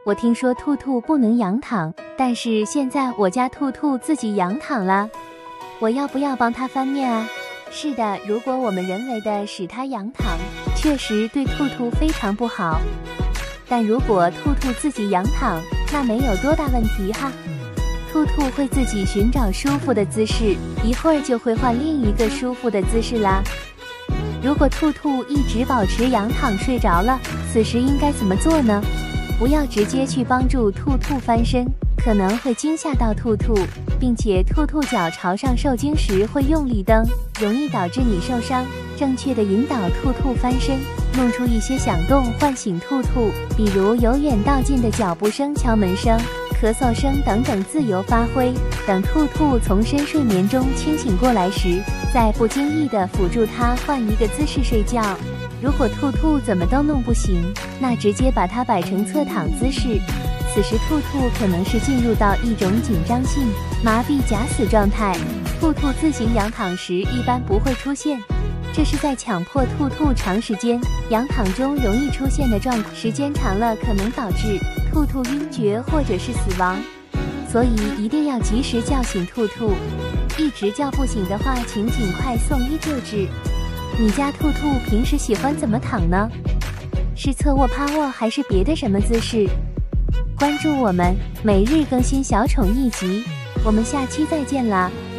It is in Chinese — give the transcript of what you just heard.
我听说兔兔不能仰躺，但是现在我家兔兔自己仰躺了，我要不要帮它翻面啊？是的，如果我们人为的使它仰躺，确实对兔兔非常不好。但如果兔兔自己仰躺，那没有多大问题哈。兔兔会自己寻找舒服的姿势，一会儿就会换另一个舒服的姿势啦。如果兔兔一直保持仰躺睡着了，此时应该怎么做呢？不要直接去帮助兔兔翻身，可能会惊吓到兔兔，并且兔兔脚朝上受惊时会用力蹬，容易导致你受伤。正确的引导兔兔翻身，弄出一些响动唤醒兔兔，比如由远到近的脚步声、敲门声、咳嗽声等等，自由发挥。等兔兔从深睡眠中清醒过来时，再不经意地辅助它换一个姿势睡觉。如果兔兔怎么都弄不行，那直接把它摆成侧躺姿势。此时兔兔可能是进入到一种紧张性麻痹假死状态，兔兔自行仰躺时一般不会出现，这是在强迫兔兔长时间仰躺中容易出现的状况，时间长了可能导致兔兔晕厥或者是死亡，所以一定要及时叫醒兔兔，一直叫不醒的话，请尽快送医救治。你家兔兔平时喜欢怎么躺呢？是侧卧、趴卧还是别的什么姿势？关注我们，每日更新小宠一集，我们下期再见啦！